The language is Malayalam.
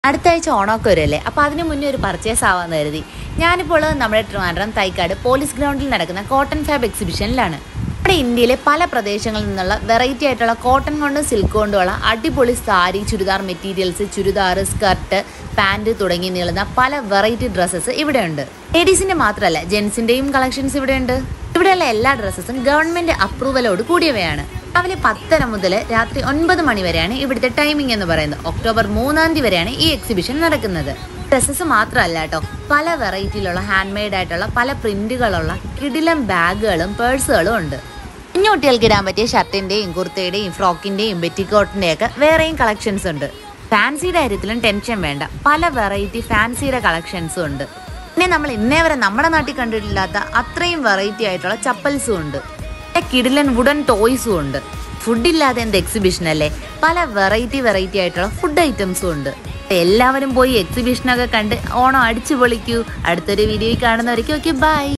അടുത്ത ആഴ്ച ഓണമൊക്കെ വരുമല്ലേ. അപ്പോൾ അതിന് മുന്നേ ഒരു പർച്ചേസ് ആവാമെന്ന് കരുതി ഞാനിപ്പോൾ നമ്മുടെ ട്രിവാൻഡ്രം തൈക്കാട് പോലീസ് ഗ്രൗണ്ടിൽ നടക്കുന്ന കോട്ടൺ ഫാബ് എക്സിബിഷനിലാണ്. നമ്മുടെ ഇന്ത്യയിലെ പല പ്രദേശങ്ങളിൽ നിന്നുള്ള വെറൈറ്റി ആയിട്ടുള്ള കോട്ടൺ കൊണ്ടും സിൽക്ക് കൊണ്ടുമുള്ള അടിപൊളി sari, churidar materials, churidar, skirt, pant തുടങ്ങി നീളുന്ന പല വെറൈറ്റി ഡ്രസ്സസ് ഇവിടെയുണ്ട്. ലേഡീസിൻ്റെ മാത്രമല്ല ജെൻസിൻ്റെയും കളക്ഷൻസ് ഇവിടെയുണ്ട്. ഇവിടെയുള്ള എല്ലാ ഡ്രസ്സസും ഗവൺമെൻറ് അപ്രൂവലോട് കൂടിയവയാണ്. രാവിലെ 10:30 മുതൽ രാത്രി 9 മണി വരെയാണ് ഇവിടുത്തെ ടൈമിംഗ് എന്ന് പറയുന്നത്. ഒക്ടോബർ 3 വരെയാണ് ഈ എക്സിബിഷൻ നടക്കുന്നത്. ഡ്രസ്സസ് മാത്രമല്ല കേട്ടോ, പല വെറൈറ്റിയിലുള്ള ഹാൻഡ് മെയ്ഡ് ആയിട്ടുള്ള പല പ്രിന്റുകളുള്ള കിടിലം ബാഗുകളും പേഴ്സുകളും ഉണ്ട്. കുഞ്ഞുകുട്ടികൾക്ക് ഇടാൻ പറ്റിയ ഷർട്ടിന്റെയും കുർത്തയുടെയും ഫ്രോക്കിന്റെയും ബെറ്റിക്കോട്ടിന്റെയും ഒക്കെ വേറെയും കളക്ഷൻസ് ഉണ്ട്. ഫാൻസിയുടെ കാര്യത്തിലും ടെൻഷൻ വേണ്ട, പല വെറൈറ്റി ഫാൻസിയുടെ കളക്ഷൻസും ഉണ്ട്. പിന്നെ നമ്മൾ ഇന്നേ വരെ നമ്മുടെ നാട്ടിൽ കണ്ടിട്ടില്ലാത്ത അത്രയും വെറൈറ്റി ആയിട്ടുള്ള ചപ്പൽസും ഉണ്ട്. കിടിലൻ വുഡൻ ടോയ്സും ഉണ്ട്. ഫുഡില്ലാതെ എന്ത് എക്സിബിഷൻ അല്ലേ, പല വെറൈറ്റി ആയിട്ടുള്ള ഫുഡ് ഐറ്റംസും ഉണ്ട്. എല്ലാവരും പോയി എക്സിബിഷനൊക്കെ കണ്ട് ഓണം അടിച്ചു പൊളിക്കൂ. അടുത്തൊരു വീഡിയോയിൽ കാണുന്നവരേക്കും ഓക്കെ, ബൈ.